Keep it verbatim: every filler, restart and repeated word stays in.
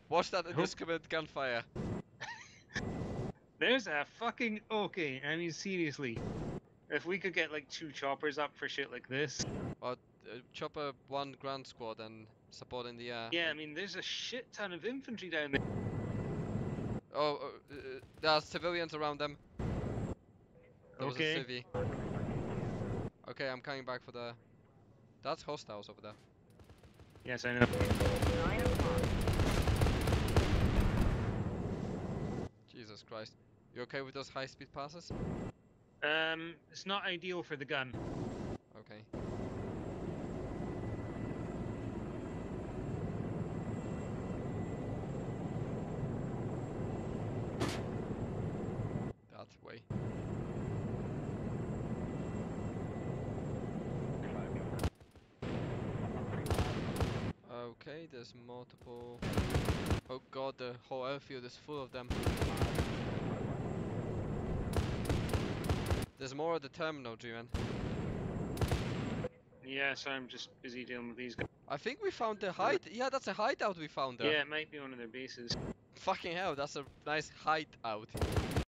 Watch that Hope- indiscriminate gunfire. There's a fucking okay. I mean, seriously, if we could get like two choppers up for shit like this. Or uh, chopper one ground squad and support in the air. Yeah, I and- mean, there's a shit ton of infantry down there. Oh, uh, uh, there are civilians around them. There was a Okay. civvy. Okay, I'm coming back for the. That's hostiles over there. Yes, I know. Jesus Christ. You okay with those high speed passes? Um, it's not ideal for the gun. Okay. That way. Okay, there's multiple. Oh god, the whole airfield is full of them. There's more at the terminal, G-Man. Yeah, so I'm just busy dealing with these guys. I think we found the hide. Yeah, that's a hideout we found there. Yeah, it might be one of their bases. Fucking hell, that's a nice hideout.